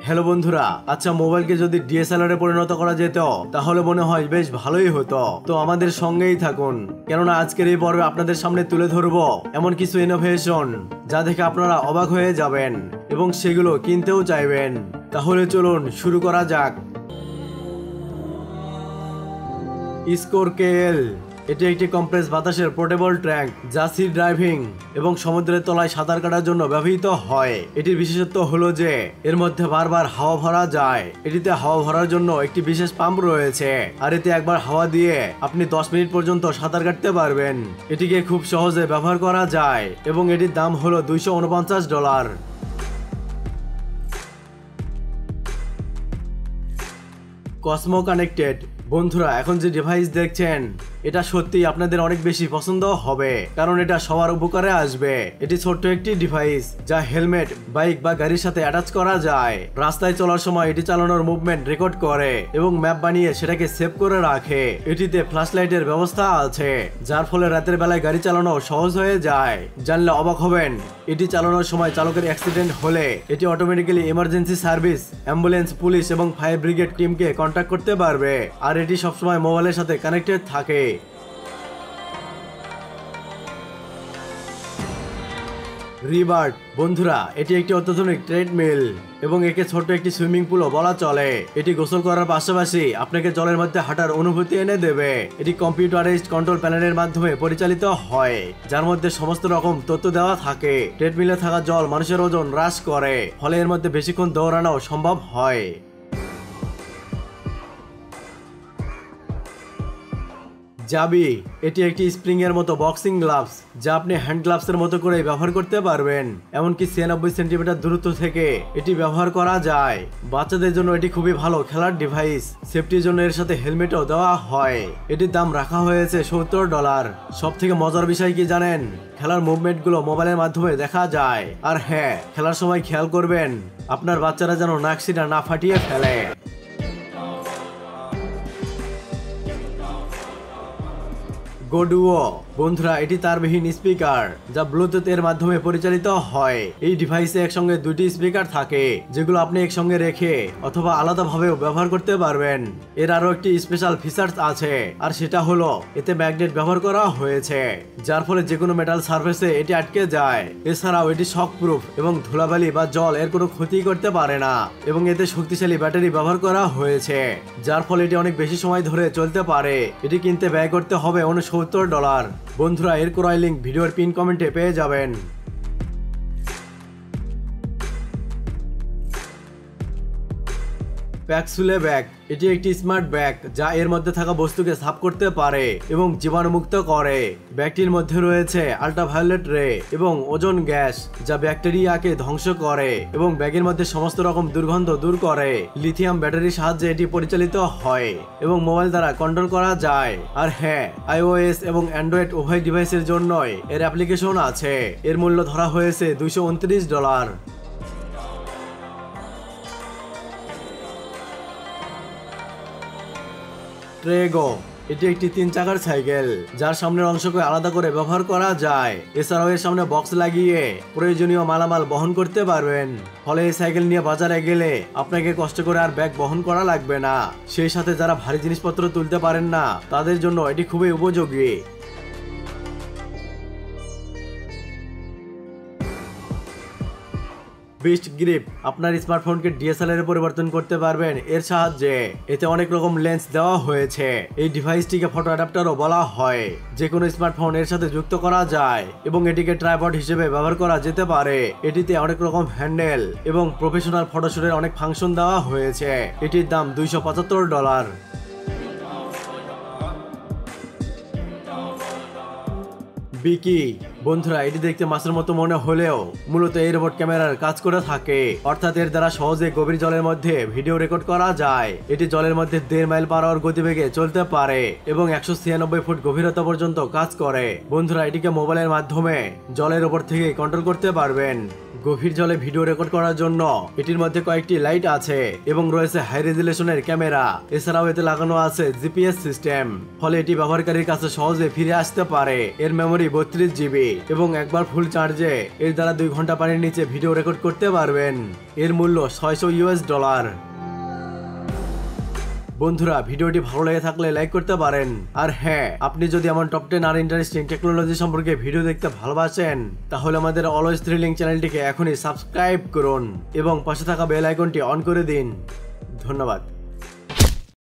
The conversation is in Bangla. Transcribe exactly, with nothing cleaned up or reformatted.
হ্যালো বন্ধুরা, আচ্ছা মোবাইলকে যদি ডিএসএলআর এ পরিণত করা যেত তাহলে মনে হয় বেশ ভালোই হতো। তো আমাদের সঙ্গেই থাকুন, কেননা আজকের এই পর্বে আপনাদের সামনে তুলে ধরবো এমন কিছু ইনোভেশন যা দেখে আপনারা অবাক হয়ে যাবেন এবং সেগুলো কিনতেও চাইবেন। তাহলে চলুন শুরু করা যাক। স্কোর কেএল এটি একটি কম্প্রেস বাতাসের পোর্টেবল ট্যাঙ্ক যা সি ড্রাইভিং এবং সমুদ্রের তলায় সাঁতার কাটার জন্য ব্যবহৃত হয়। এটির বিশেষত্ব হলো যে এর মধ্যে বারবার হাওয়া ভরা যায়। এটিতে হাওয়া ভরার জন্য একটি বিশেষ পাম্প রয়েছে, আর এতে একবার হাওয়া দিয়ে আপনি দশ মিনিট পর্যন্ত সাঁতার কাটতে পারবেন। এটিকে খুব সহজে ব্যবহার করা যায় এবং এটির দাম হলো দুইশো উনপঞ্চাশ ডলার। কসমো কানেক্টেড বন্ধুরা, এখন যে ডিভাইস দেখছেন এটা সত্যি আপনাদের অনেক বেশি পছন্দ হবে, কারণ এটা সবার উপকারে আসবে। এটি ছোট্ট একটি ডিভাইস যা হেলমেট, বাইক বা গাড়ির সাথে অ্যাটাচ করা যায়। রাস্তায় চলার সময় এটি চালানোর মুভমেন্ট রেকর্ড করে এবং ম্যাপ বানিয়ে সেটাকে সেভ করে রাখে। এটিতে ফ্ল্যাশ লাইটের ব্যবস্থা আছে, যার ফলে রাতের বেলায় গাড়ি চালানো সহজ হয়ে যায়। জানলে অবাক হবেন, এটি চালানোর সময় চালকের অ্যাক্সিডেন্ট হলে এটি automatically emergency service, ambulance, police এবং ফায়ার ব্রিগেড টিমকে কন্ট্যাক্ট করতে পারবে। আর এটি সবসময় মোবাইলের সাথে কানেক্টেড থাকে। রিভার্ট বন্ধুরা, এটি একটি অত্যাধুনিক ট্রেডমিল এবং একে ছোট্ট একটি সুইমিং পুলও বলা চলে। এটি গোসল করার পাশাপাশি আপনাকে জলের মধ্যে হাঁটার অনুভূতি এনে দেবে। এটি কম্পিউটারাইজড কন্ট্রোল প্যানেলের মাধ্যমে পরিচালিত হয়, যার মধ্যে সমস্ত রকম তথ্য দেওয়া থাকে। ট্রেডমিলে থাকা জল মানুষের ওজন হ্রাস করে, ফলে এর মধ্যে বেশিক্ষণ দৌড়ানো সম্ভব হয়। জাবি এটি একটি স্প্রিং এর মতো বক্সিং গ্লাভস যা আপনি হ্যান্ড গ্লাভস এর মতো করে ব্যবহার করতে পারবেন। এমনকি ছিয়ানব্বই সেন্টিমিটার দূরত্ব থেকে এটি ব্যবহার করা যায়। বাচ্চাদের জন্য এটি খুবই ভালো খেলার ডিভাইস। সেফটির জন্য এর সাথে হেলমেটও দেওয়া হয়। এটির দাম রাখা হয়েছে সত্তর ডলার। সব থেকে মজার বিষয় কি জানেন? খেলার মুভমেন্ট গুলো মোবাইলের মাধ্যমে দেখা যায়। আর হ্যাঁ, খেলার সময় খেয়াল করবেন আপনার বাচ্চারা যেন নাকশিটা না ফাটিয়ে ফেলে। গোডুও বন্ধুরা, এটি তারবিহীন স্পিকার যা ব্লুটুথ এর মাধ্যমে পরিচালিত হয়। এই ডিভাইসে একসঙ্গে দুইটি স্পিকার থাকে, যেগুলো আপনি একসঙ্গে রেখে অথবা আলাদাভাবেও ব্যবহার করতে পারবেন। এর আরো একটি স্পেশাল ফিচার আছে, আর সেটা হলো এতে ম্যাগনেট ব্যবহার করা হয়েছে, যার ফলে যে কোনো মেটাল সারফেসে এটি আটকে যায়। এছাড়াও এটি শক প্রুফ এবং ধুলাবালি বা জল এর কোনো ক্ষতি করতে পারে না, এবং এতে শক্তিশালী ব্যাটারি ব্যবহার করা হয়েছে, যার ফলে এটি অনেক বেশি সময় ধরে চলতে পারে। এটি কিনতে ব্যয় করতে হবে উনসত্তর ডলার। বন্ধুরা, এর ক্রয় লিংক ভিডিওর পিন কমেন্টে পেয়ে যাবেন। প্যাকসুলে ব্যাগ এটি একটি স্মার্ট ব্যাগ যা এর মধ্যে থাকা বস্তুকে সাফ করতে পারে এবং জীবাণুমুক্ত করে। ব্যাগটির মধ্যে রয়েছে আল্ট্রাভায়োলেট রে এবং ওজোন গ্যাস যা ব্যাকটেরিয়াকে ধ্বংস করে এবং ব্যাগের মধ্যে সমস্ত রকম দুর্গন্ধ দূর করে। লিথিয়াম ব্যাটারির সাহায্যে এটি পরিচালিত হয় এবং মোবাইল দ্বারা কন্ট্রোল করা যায়। আর হ্যাঁ, আইওএস এবং অ্যান্ড্রয়েড উভয় ডিভাইসের জন্যই এর অ্যাপ্লিকেশন আছে। এর মূল্য ধরা হয়েছে দুইশো উনত্রিশ ডলার। ট্রেগো এটি একটি তিন চাকার সাইকেল যার সামনের অংশকে আলাদা করে ব্যবহার করা যায়। এছাড়াও এর সামনে বক্স লাগিয়ে প্রয়োজনীয় মালামাল বহন করতে পারবেন। ফলে এই সাইকেল নিয়ে বাজারে গেলে আপনাকে কষ্ট করে আর ব্যাগ বহন করা লাগবে না। সেই সাথে যারা ভারী জিনিসপত্র তুলতে পারেন না তাদের জন্য এটি খুবই উপযোগী। বিস্ট গ্রিপ আপনার স্মার্টফোনকে ডিএসএলআর এ পরিবর্তন করতে পারবেন এর সাহায্যে। এতে অনেক রকম লেন্স দেওয়া হয়েছে। এই ডিভাইসটিকে ফটো অ্যাডাপ্টারও বলা হয়। যে কোনো স্মার্টফোন এর সাথে যুক্ত করা যায় এবং এটিকে ট্রাইপড হিসেবে ব্যবহার করা যেতে পারে। এটিতে অনেক রকম হ্যান্ডেল এবং প্রফেশনাল ফটোশুটের অনেক ফাংশন দেওয়া হয়েছে। এটির দাম দুইশো পঁচাত্তর ডলার। বিকি বন্ধুরা, এটি দেখতে মাছের মতো মনে হলেও মূলত এই রোবট ক্যামেরার কাজ করে থাকে, অর্থাৎ এর দ্বারা সহজে গভীর জলের মধ্যে ভিডিও রেকর্ড করা যায়। এটি জলের মধ্যে দেড় মাইল পার আওয়ার গতিবেগে চলতে পারে এবং একশো ছিয়ানব্বই ফুট গভীরতা পর্যন্ত কাজ করে। বন্ধুরা, এটিকে মোবাইলের মাধ্যমে জলের উপর থেকে কন্ট্রোল করতে পারবেন। গভীর জলে ভিডিও রেকর্ড করার জন্য এটির মধ্যে কয়েকটি লাইট আছে এবং রয়েছে হাই রেজুলেশনের ক্যামেরা। এছাড়াও এতে লাগানো আছে জিপিএস সিস্টেম, ফলে এটি ব্যবহারকারীর কাছে সহজে ফিরে আসতে পারে। এর মেমোরি বত্রিশ জিবি এবং একবার ফুল চার্জে এর দ্বারা দুই ঘন্টা পানির নিচে ভিডিও রেকর্ড করতে পারবেন। এর মূল্য ছয়শো ইউএস ডলার। বন্ধুরা, ভিডিওটি ভালো লেগে থাকলে লাইক করতে পারেন। আর হ্যাঁ, আপনি যদি এমন টপ টেন আর ইন্টারেস্টিং টেকনোলজি সম্পর্কে ভিডিও দেখতে ভালোবাসেন, তাহলে আমাদের অলওয়েজ থ্রিলিং চ্যানেলটিকে এখনই সাবস্ক্রাইব করুন এবং পাশে থাকা বেল আইকনটি অন করে দিন। ধন্যবাদ।